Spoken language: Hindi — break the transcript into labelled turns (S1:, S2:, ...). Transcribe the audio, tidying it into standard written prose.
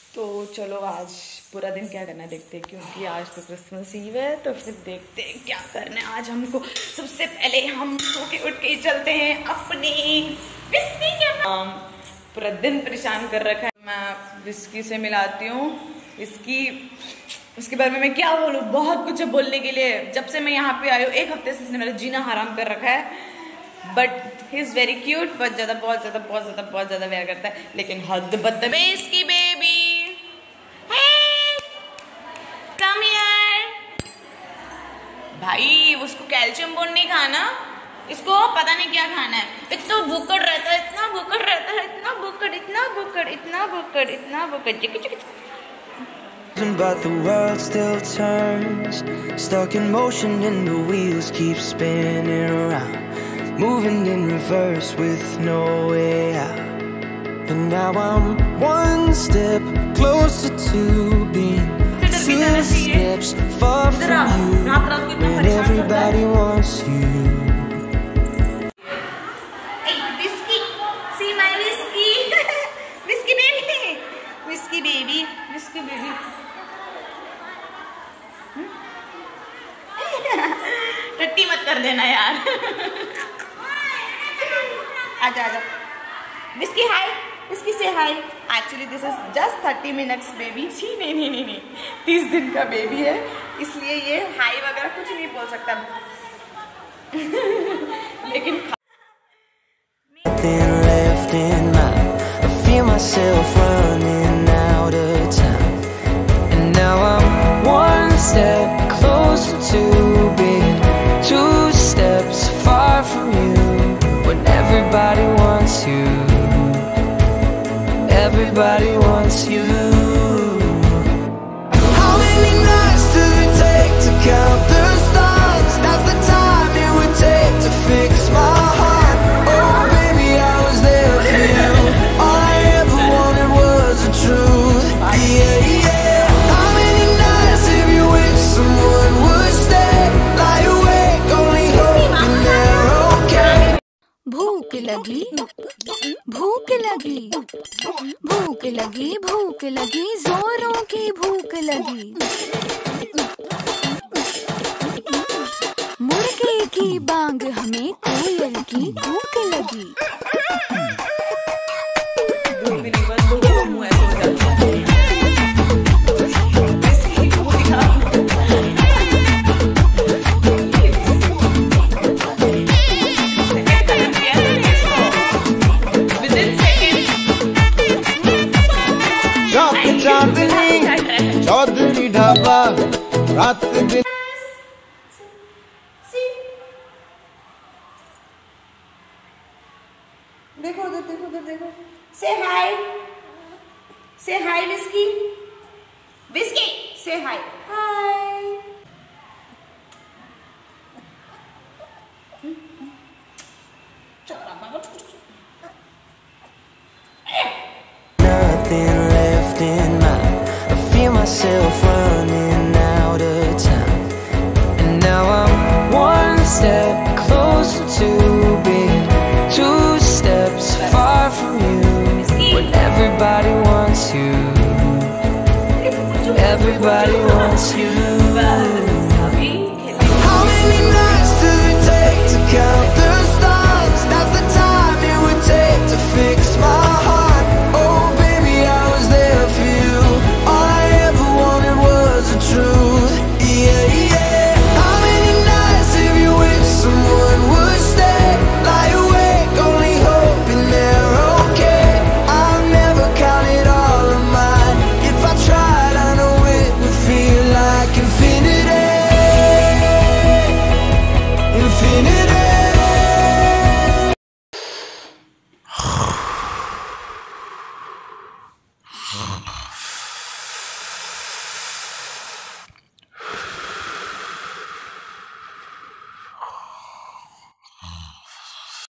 S1: तो चलो आज पूरा दिन क्या करना है देखते हैं, क्योंकि आज तो क्रिसमस ईव है। तो फिर देखते हैं क्या करना है आज हमको। सबसे पहले हम सो के उठ के चलते हैं अपने विस्की के पूरा दिन परेशान कर रखा है। मैं विस्की से मिलाती हूँ विस्की, उसके बारे में मैं क्या बोलूँ, बहुत कुछ है बोलने के लिए। जब से मैं यहाँ पे आई हूँ 1 हफ्ते से इसने मेरा जीना हराम कर रखा है। But he is very cute, बहुत ज्यादा प्यार करता है, लेकिन हद बदतमीज की बेबी। कम हियर भाई, उसको कैल्शियम बोन नहीं खाना, इसको पता नहीं क्या खाना है। इतना भूखड़ रहता है, इतना भूखड़ रहता है, इतना भूखड़, इतना भूखड़, इतना भूखड़, इतना भूखड़।
S2: But the world still turns, stuck in motion and the wheels keep spinning around, moving in reverse with no way out. And now I'm one step closer to being 2 steps far from you, when everybody wants you.
S1: Hey, whiskey, see my whiskey, whiskey baby, whiskey baby, whiskey baby. टट्टी मत कर देना यार। आजा आजा विस्की, हाय विस्की से hi. Actually this is just 30 minutes baby. जी नहीं 30 दिन का बेबी है, इसलिए ये हाय वगैरह कुछ नहीं बोल सकता। लेकिन
S2: left in mind, I feel myself running out of time, and now I'm one step closer to being 2 steps far from you, when everybody wants you, everybody wants you. How many nights does it take to count the stars? That's the time it would take to fix my heart. Oh baby, I was there for you, all I ever wanted was the truth. Yeah, yeah. How many nights have you wished someone would stay, lie awake only hoping they're okay?
S3: भूख लगी, भूख लगी, भूख लगी, भूख लगी, जोरों की भूख लगी। मुर्गे की बांग हमें कोयल की भूख लगी।
S4: चौधरी ढाबा रात दिन।
S1: देखो उधर, देखो उधर, देखो। से हाय विस्की, विस्की से हाय, हाय।
S2: Nothing left in mind, I feel myself running out of time, and now I'm one step closer to being 2 steps far from you, when everybody wants you, everybody wants you. How many nights does it take to count the stars? That's the time it would take to fix my heart. Oh baby, I was there for you, all I ever wanted was the truth. Yeah, yeah. How many nights have you wished someone would stay, lie awake only hoping they're okay? I've never counted all of mine, if I tried I know it would feel like infinity, infinity.